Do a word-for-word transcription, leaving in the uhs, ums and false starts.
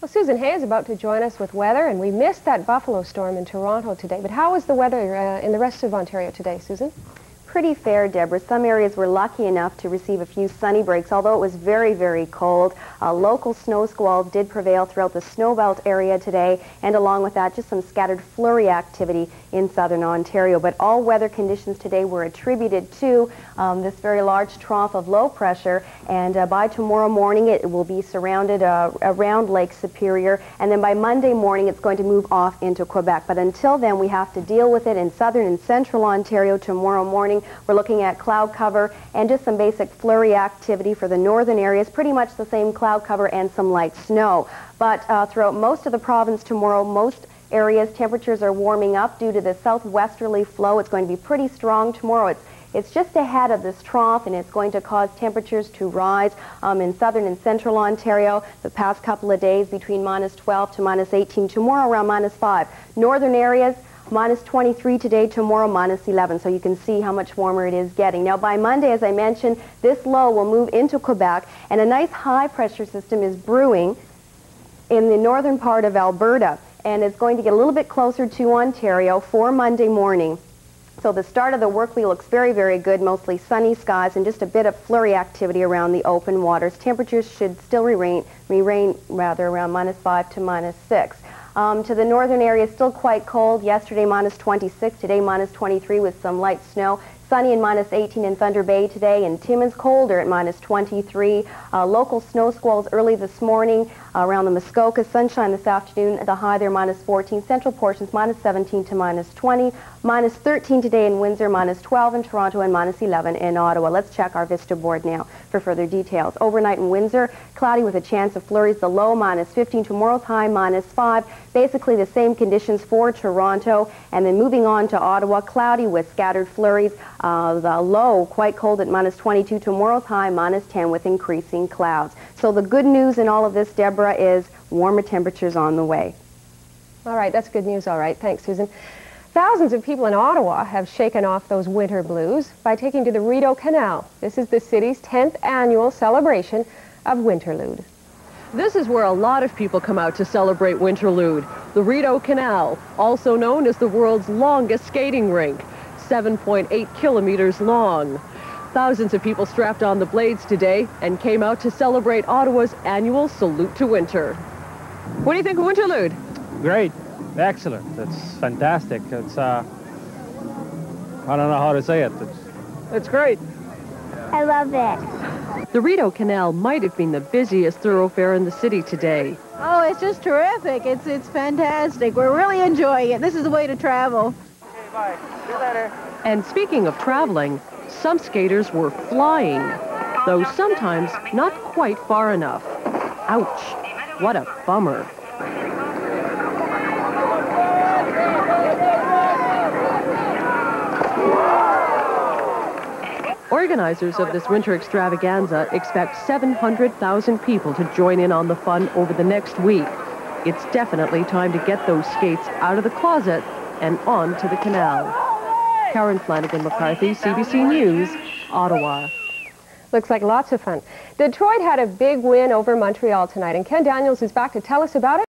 Well, Susan Hay is about to join us with weather, and we missed that Buffalo storm in Toronto today. But how was the weather uh, in the rest of Ontario today, Susan? Pretty fair, Deborah. Some areas were lucky enough to receive a few sunny breaks, although it was very, very cold. Uh, local snow squalls did prevail throughout the snowbelt area today, and along with that, just some scattered flurry activity in southern Ontario. But all weather conditions today were attributed to um, this very large trough of low pressure, and uh, by tomorrow morning it will be surrounded uh, around Lake Superior, and then by Monday morning it's going to move off into Quebec. But until then, we have to deal with it in southern and central Ontario tomorrow morning. We're looking at cloud cover and just some basic flurry activity for the northern areas, pretty much the same cloud cover and some light snow. But uh, throughout most of the province tomorrow, most areas, temperatures are warming up due to the southwesterly flow. It's going to be pretty strong tomorrow. It's It's just ahead of this trough, and it's going to cause temperatures to rise um, in southern and central Ontario the past couple of days between minus twelve to minus eighteen. Tomorrow around minus five. Northern areas, minus twenty-three today, tomorrow minus eleven, so you can see how much warmer it is getting. Now by Monday, as I mentioned, this low will move into Quebec, and a nice high pressure system is brewing in the northern part of Alberta, and it's going to get a little bit closer to Ontario for Monday morning. So the start of the work week looks very, very good, mostly sunny skies and just a bit of flurry activity around the open waters. Temperatures should still remain, remain rather around minus five to minus six. Um, to the northern area, still quite cold. Yesterday minus twenty-six, today minus twenty-three with some light snow. Sunny and minus eighteen in Thunder Bay today, and Timmins colder at minus twenty-three. Uh, local snow squalls early this morning uh, around the Muskoka. Sunshine this afternoon at the high there, minus fourteen. Central portions minus seventeen to minus twenty. Minus thirteen today in Windsor, minus twelve in Toronto, and minus eleven in Ottawa. Let's check our Vista board now for further details. Overnight in Windsor, cloudy with a chance of flurries. The low minus fifteen. Tomorrow's high minus five. Basically the same conditions for Toronto. And then moving on to Ottawa, cloudy with scattered flurries. Uh, the low quite cold at minus twenty-two. Tomorrow's high minus ten with increasing clouds. So the good news in all of this, Deborah, is warmer temperatures on the way. All right, that's good news. All right, thanks, Susan. Thousands of people in Ottawa have shaken off those winter blues by taking to the Rideau Canal. This is the city's tenth annual celebration of Winterlude. This is where a lot of people come out to celebrate Winterlude, the Rideau Canal, also known as the world's longest skating rink, seven point eight kilometers long. Thousands of people strapped on the blades today and came out to celebrate Ottawa's annual Salute to Winter. What do you think of Winterlude? Great. Excellent. It's fantastic. It's, uh, I don't know how to say it. It's, it's great. I love it. The Rideau Canal might have been the busiest thoroughfare in the city today. Oh, it's just terrific. It's, it's fantastic. We're really enjoying it. This is the way to travel. Okay, bye. See you later. And speaking of traveling, some skaters were flying, though sometimes not quite far enough. Ouch. What a bummer. Organizers of this winter extravaganza expect seven hundred thousand people to join in on the fun over the next week. It's definitely time to get those skates out of the closet and on to the canal. Karen Flanagan-McCarthy, C B C News, Ottawa. Looks like lots of fun. Detroit had a big win over Montreal tonight, and Ken Daniels is back to tell us about it.